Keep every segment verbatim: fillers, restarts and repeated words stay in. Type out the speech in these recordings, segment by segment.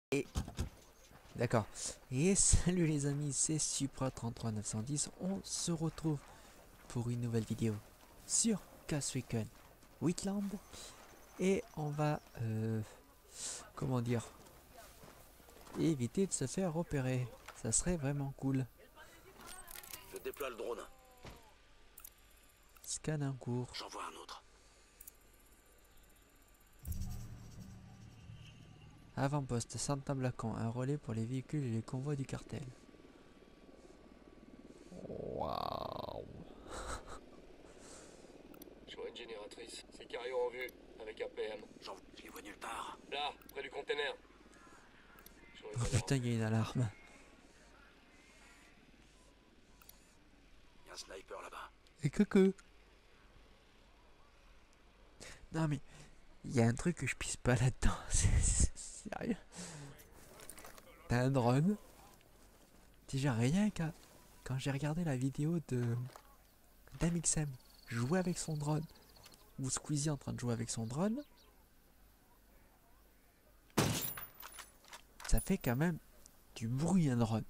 Et d'accord. Et salut les amis, c'est Supra trente-trois neuf cent dix. On se retrouve pour une nouvelle vidéo sur Ghost Recon Wheatland. Et on va, euh, comment dire, éviter de se faire repérer. Ça serait vraiment cool. Je déploie le drone. Scan en cours. J'en vois un autre. Avant-poste Santa Blacan, un relais pour les véhicules et les convois du cartel. Waouh. Je vois une génératrice. Sicario en vue, avec A P M. J'en je les vois nulle part. Là, près du container. J'aurais Oh pas putain, il y a une alarme. Il y a un sniper là-bas. Et coucou. Non mais, il y a un truc que je pisse pas là-dedans. C'est sérieux. T'as un drone. Déjà rien qu'à... Quand j'ai regardé la vidéo de... d'Amixem jouer avec son drone, ou Squeezie en train de jouer avec son drone, ça fait quand même du bruit un drone.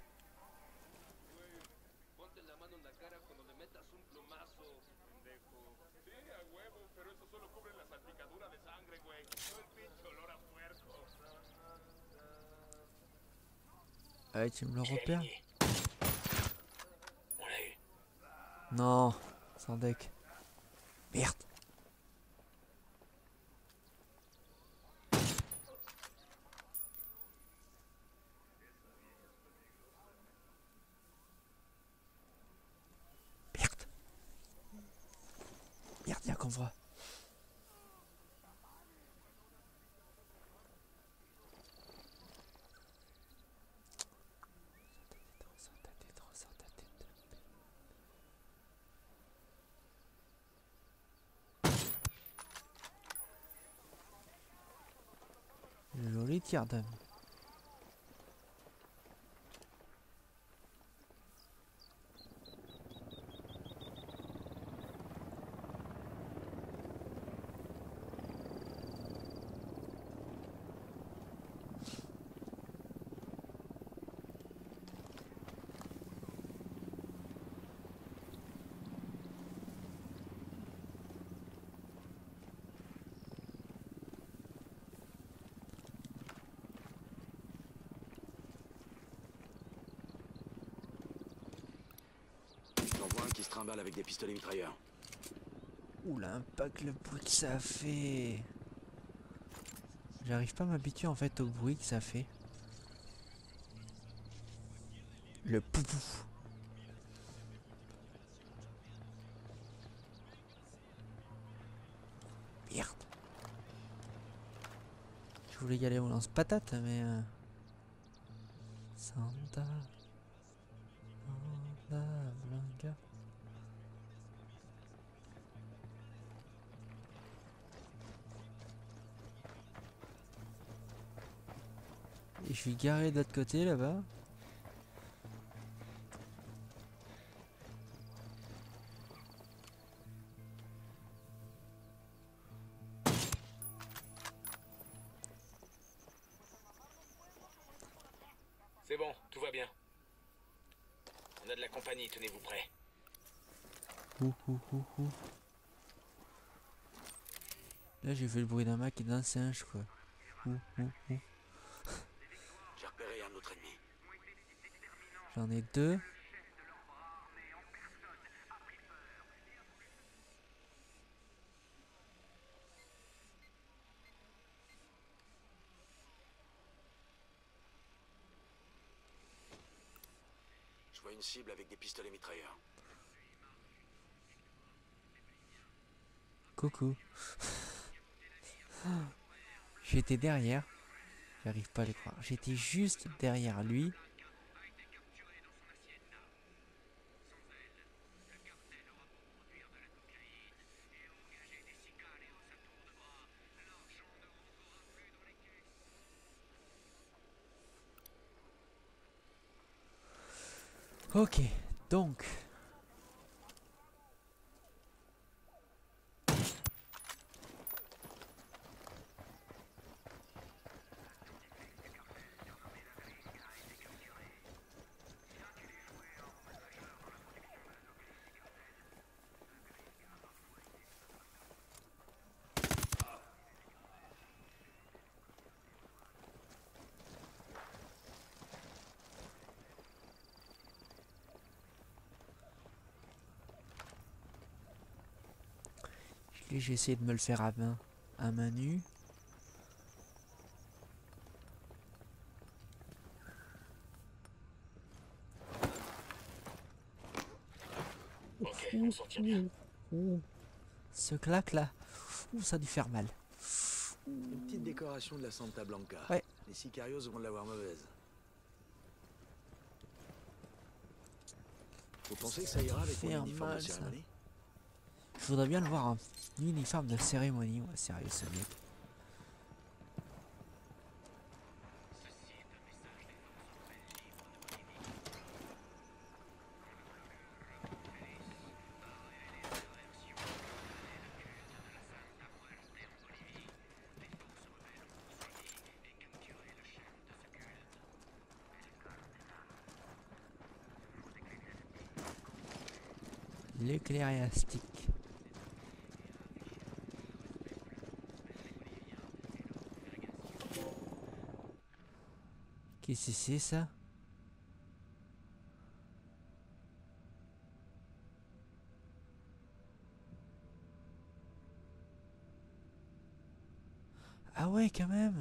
Ah, tu me le repères? On l'a eu. Non, sans deck. Merde. Merde. Merde, y'a qu'on voit. Joli tir d'homme. J'en vois un qui se trimballe avec des pistolets mitrailleurs. Ouh l'impact, le bruit que ça fait. J'arrive pas à m'habituer en fait au bruit que ça fait. Le pouf. Merde. Je voulais y aller au lance-patate, mais... Euh... Santa... Santa Blanca... Et je suis garé de l'autre côté, là-bas. C'est bon, tout va bien. On a de la compagnie, tenez-vous prêts. Ouh, ouh, ouh, ouh. Là, j'ai fait le bruit d'un mec et d'un singe, quoi. Ouh, ouh, ouh. J'ai repéré un autre ennemi. J'en ai deux. Je vois une cible avec des pistolets mitrailleurs. Coucou. J'étais derrière. J'arrive pas à les croire. J'étais juste derrière lui. Ok, donc... Lui, j'ai essayé de me le faire à main, à main nue. Ok, on s'en tire bien. Ouh. Ce claque là, ouh, ça a dû faire mal. Une petite décoration de la Santa Blanca. Ouais. Les sicarios vont l'avoir mauvaise. Vous pensez que ça ira avec mon Faire uniforme de mal, ça. cérémonie? Je voudrais bien le voir en uniforme de cérémonie, ouais, sérieux ce mec. L'éclairastique. Qu'est-ce que c'est ça? Ah ouais, quand même.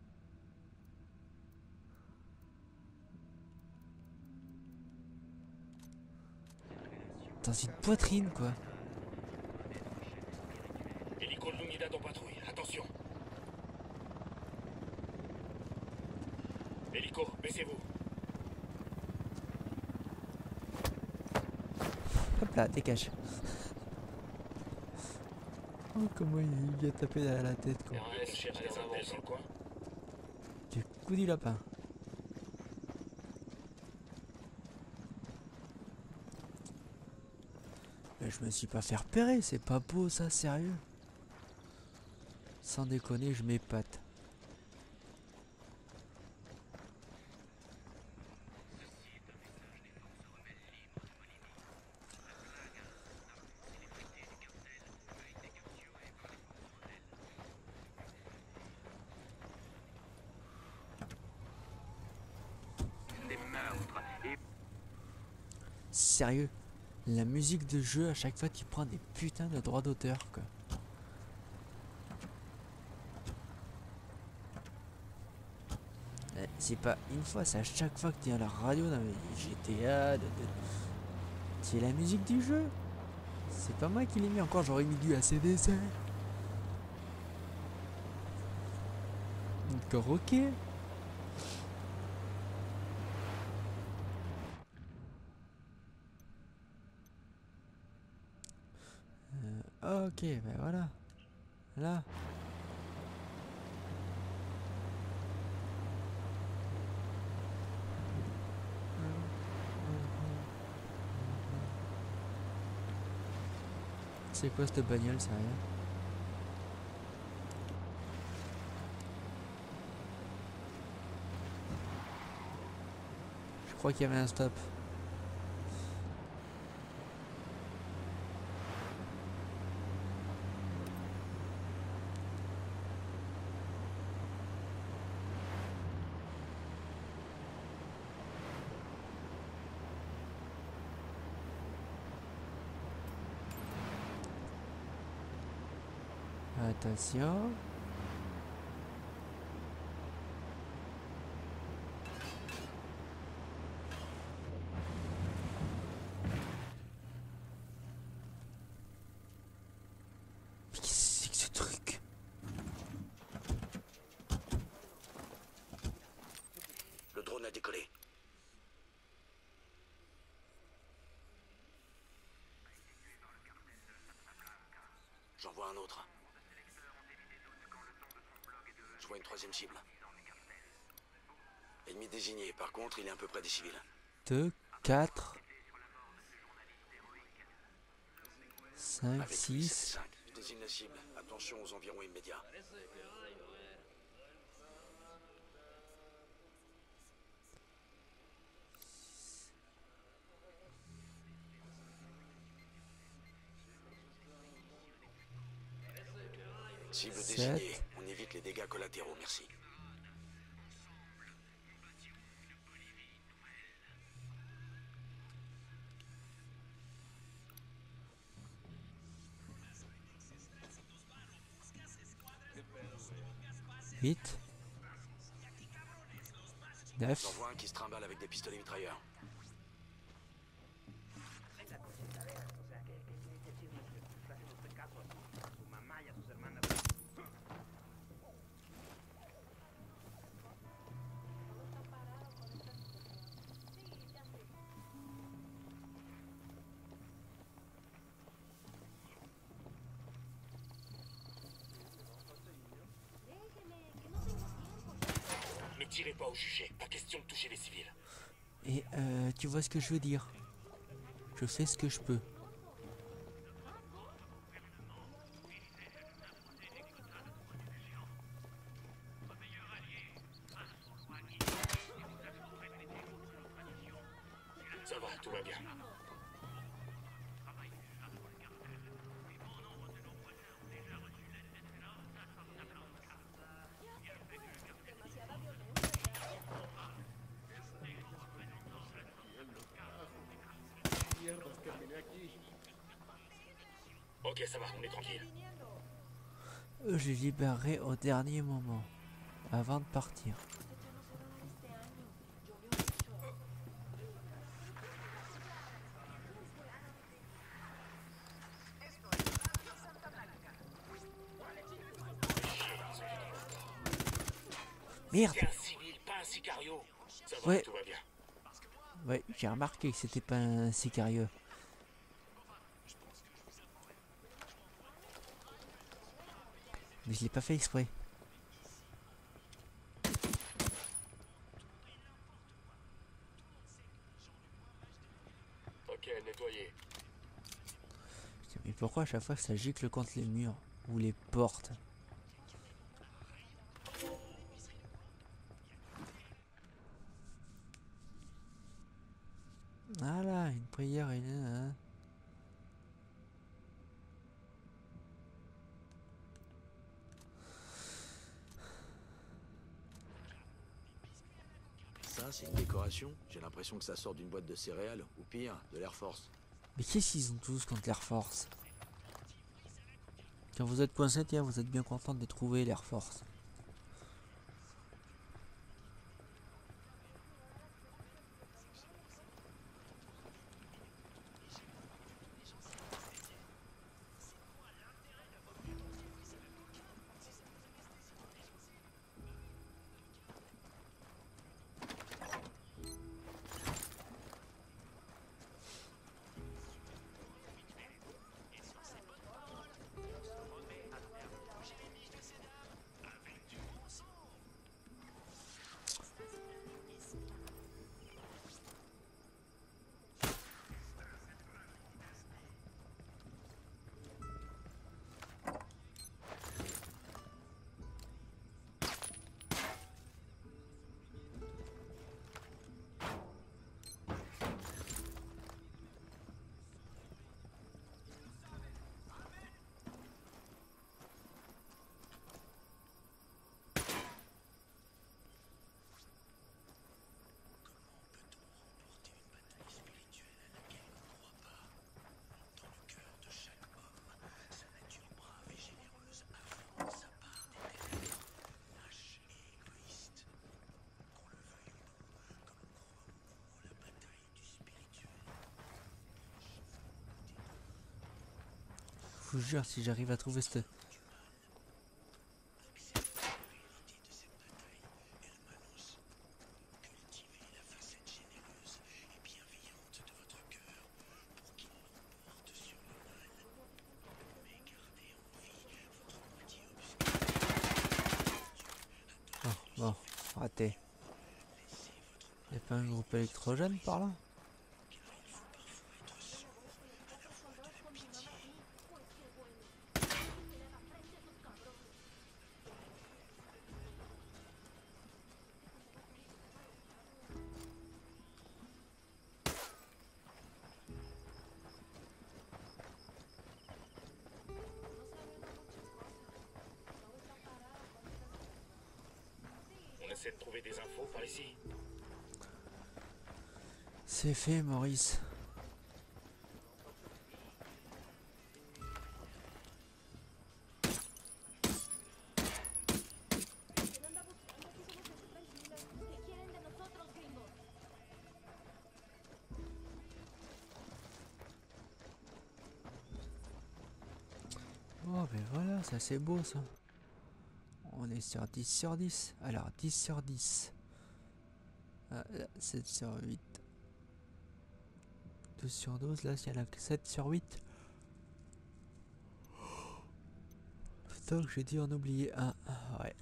Dans une poitrine, quoi. Hélico de l'unidad en patrouille, attention. Hélico, baissez-vous. Hop là, dégage. Oh, comment il lui a tapé à la tête, quoi. R S cherche des indices dans le coin. Du coup du lapin. Mais je me suis pas fait repérer, c'est pas beau ça, sérieux. Sans déconner, je m'épate. Sérieux, la musique de jeu, à chaque fois tu prends des putains de droits d'auteur, quoi. Euh, C'est pas une fois, c'est à chaque fois que tu es à la radio dans les G T A. de- de- C'est la musique du jeu. C'est pas moi qui l'ai mis encore, j'aurais mis du A C D C. Encore ok. Euh, ok, ben voilà. Là. C'est quoi cette bagnole, sérieux? Je crois qu'il y avait un stop. Attention. Mais qu'est-ce que c'est que ce truc? Le drone a décollé. J'en vois un autre. Je vois une troisième cible. Ennemi désigné. Par contre, il est un peu près des civils. deux, quatre, cinq, Avec lui, ça fait six. cinq. Je désigne la cible. Attention aux environs immédiats. Cible Sept. désignée. On évite les dégâts collatéraux, merci. huit, neuf. J'en vois un qui se trimballe avec des pistolets mitrailleurs. Ne tirez pas au jugé, pas question de toucher les civils. Et euh, tu vois ce que je veux dire. Je fais ce que je peux. Ça va, tout va bien. Ok, ça va, on est tranquille. Eux, je les libérerai au dernier moment, avant de partir. Merde! C'est un civil, pas un sicario. Ça va, Ouais. tout va bien. Ouais, j'ai remarqué que c'était pas un sicarieux. Mais je l'ai pas fait exprès. Ok, nettoyé. Putain, mais pourquoi à chaque fois ça gicle contre les murs ou les portes? Ah là, une prière et une... hein. Ça, c'est une décoration. J'ai l'impression que ça sort d'une boîte de céréales, ou pire, de l'Air Force. Mais qu'est-ce qu'ils ont tous contre l'Air Force? Quand vous êtes coincé, tiens, vous êtes bien content de trouver l'Air Force. Je vous jure, si j'arrive à trouver cette... Oh, bon, raté. Y'a pas un groupe électrogène par là? On essaie de trouver des infos par ici. C'est fait, Maurice. Oh, mais voilà, ça c'est beau ça. On est sur dix sur dix. Alors, dix sur dix. Ah, là, sept sur huit. douze sur douze, là, il y en a que sept sur huit. Putain, que j'ai dû en oublier un. Ah, ouais.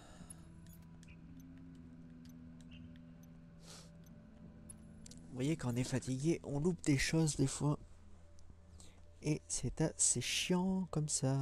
Vous voyez, quand on est fatigué, on loupe des choses des fois. Et c'est assez chiant comme ça.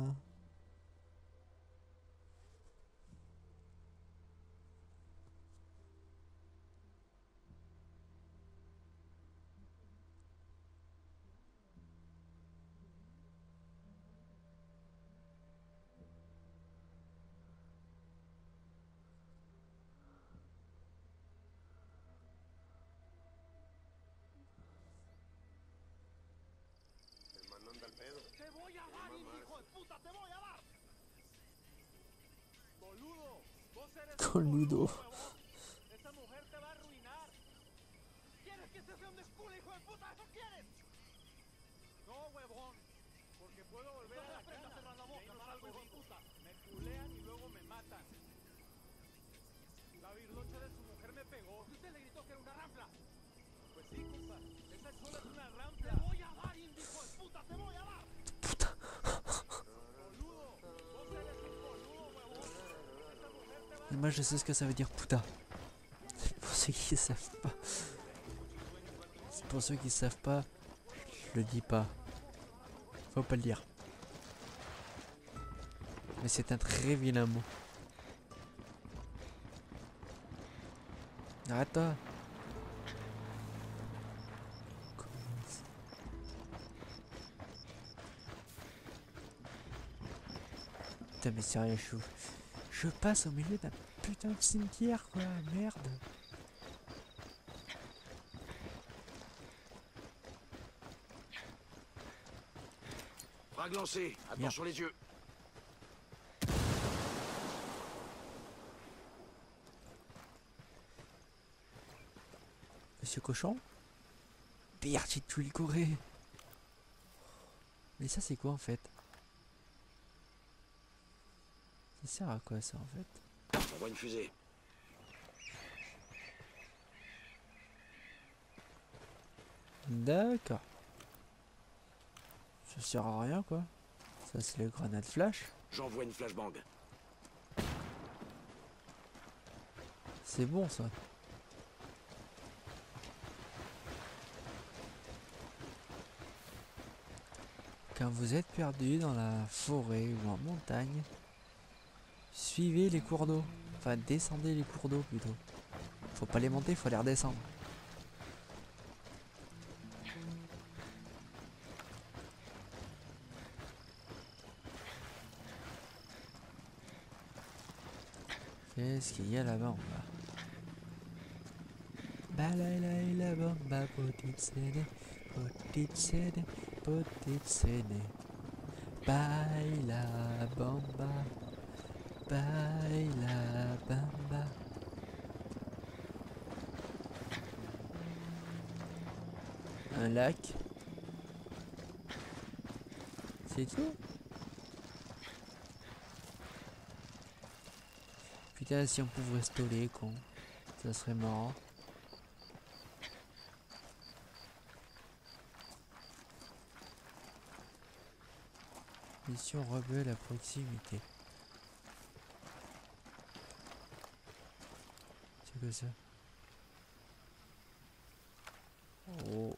¡Te voy a dar, hijo de puta! ¡Te voy a dar! ¡Boludo! ¡Vos eres un Boludo. boludo, huevón! ¡Esa mujer te va a arruinar! ¿Quieres que este sea un desculo, hijo de puta? ¿Eso quieres? No, huevón. Porque puedo volver a la casa. Cerrar la boca, salgo, hijo de puta. Me culean y luego me matan. La virlocha de su mujer me pegó. ¿Y usted le gritó que era una ranfla? Pues sí, compa. Esa chola es una ranfla. ¡Te voy a dar, hijo de puta! ¡Te voy a dar! Et moi je sais ce que ça veut dire puta. C'est pour ceux qui savent pas. C'est pour ceux qui savent pas, je le dis pas. Faut pas le dire. Mais c'est un très vilain mot. Arrête-toi. Putain mais sérieux, je, je passe au milieu d'un putain de cimetière quoi, merde. Frag lancé, attention Merde. sur les yeux. Monsieur Cochon. Merde, j'ai tué le corée. Mais ça c'est quoi en fait? Ça sert à quoi ça en fait? On voit une fusée. D'accord. Ça sert à rien quoi. Ça c'est le grenade flash. J'envoie une flashbang. C'est bon ça. Quand vous êtes perdu dans la forêt ou en montagne, suivez les cours d'eau. Enfin descendez les cours d'eau plutôt. Faut pas les monter, faut les redescendre. Qu'est-ce qu'il y a là-bas en bas? Balaïlaï la bomba, petite scène, petite scène, petite scène. Baila bomba, baila bamba. Un lac. C'est tout? Putain, si on pouvait stoler, con. Ça serait marrant. Mission rebelle à proximité. C'est quoi ça? Oh.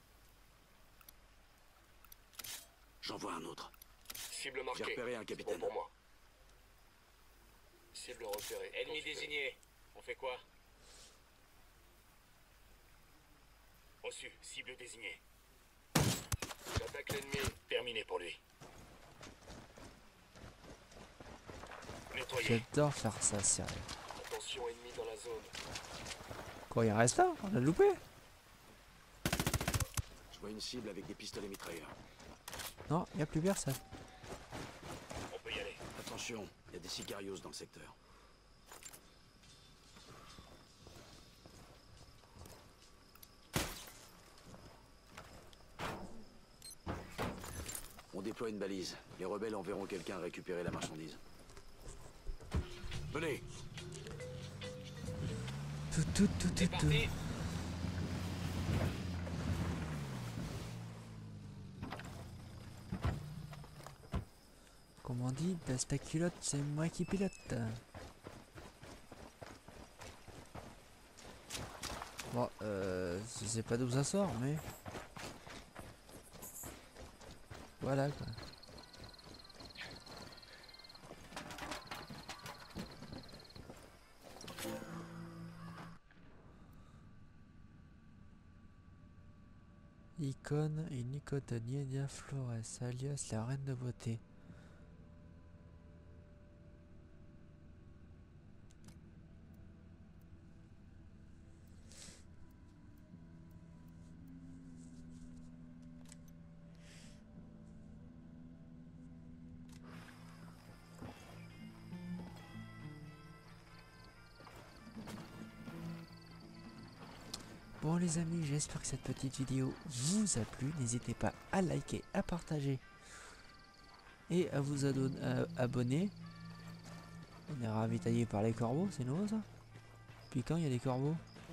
J'envoie un autre. Cible J'ai marquée. repéré un C'est capitaine. bon pour moi. Cible repérée. Ennemi désigné. On fait quoi? Reçu. Cible désignée. J'attaque l'ennemi. Terminé pour lui. Nettoyé. J'adore faire ça, sérieux. Attention ennemi dans la zone. Quoi, il reste là? On l'a loupé? Je vois une cible avec des pistolets mitrailleurs. Non, il n'y a plus personne. On peut y aller. Attention, il y a des sicarios dans le secteur. On déploie une balise. Les rebelles enverront quelqu'un récupérer la marchandise. Venez. Tout, tout, tout, C'est tout, tout. parti. Comme on dit, baisse ta culotte, c'est moi qui pilote. Bon, euh, je sais pas d'où ça sort, mais... Voilà, quoi. Icône et Nico de Nienia Flores, alias la reine de beauté. Bon les amis, j'espère que cette petite vidéo vous a plu. N'hésitez pas à liker, à partager et à vous adon- à abonner. On est ravitaillé par les corbeaux, c'est nouveau ça? Puis quand il y a des corbeaux?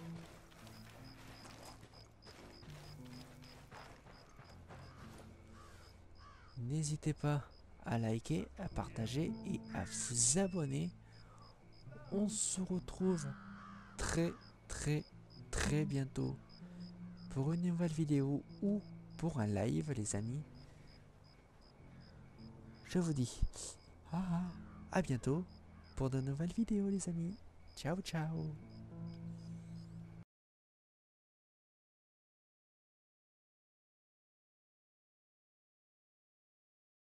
N'hésitez pas à liker, à partager et à vous abonner. On se retrouve très très très bientôt pour une nouvelle vidéo ou pour un live les amis. Je vous dis ah, à bientôt pour de nouvelles vidéos les amis. Ciao ciao.